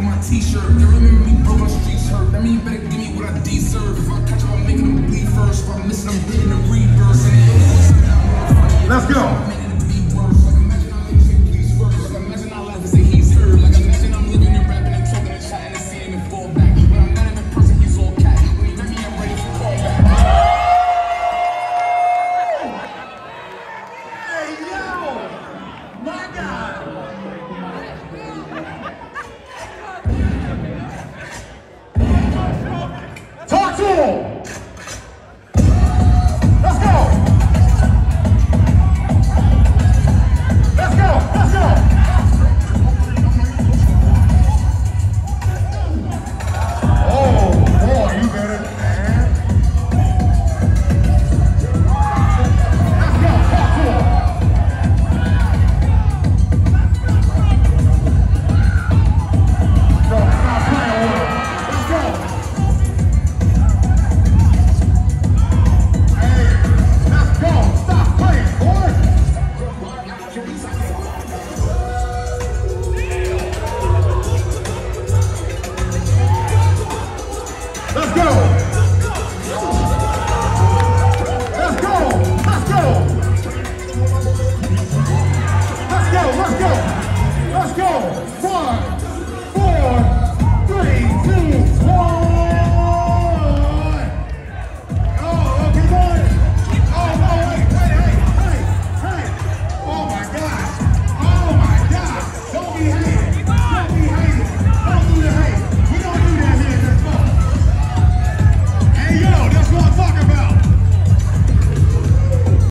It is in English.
my t-shirt. They remember me broke on streets hurt. That mean you better give me what I deserve. If I catch them, I'm making them bleed first. If I miss it, I'm hitting the reverse. Let's go.